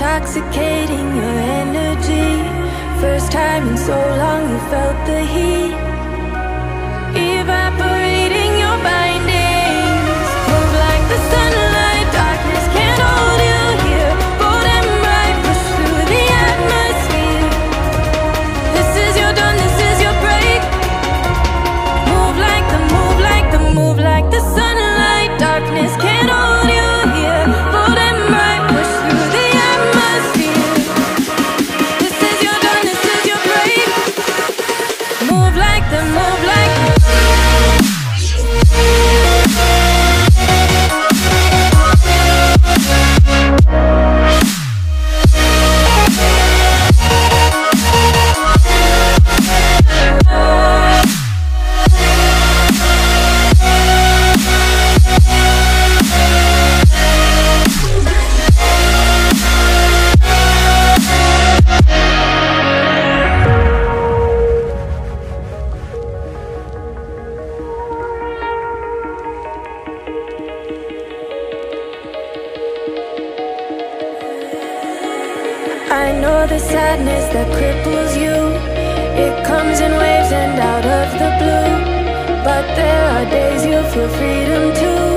intoxicating your energy. First time in so long you felt the heat evaporating your bindings. Move like the sunlight, darkness can't hold you here. Bold and bright, push through the atmosphere. This is your dawn, this is your break. Move like the, move like the, move like the sunlight. Darkness can't hold you here. Bold and bright, push through the atmosphere. This is your dawn, this is your break. Move like the, move like the. I know the sadness that cripples you. It comes in waves and out of the blue. But there are days you feel freedom too.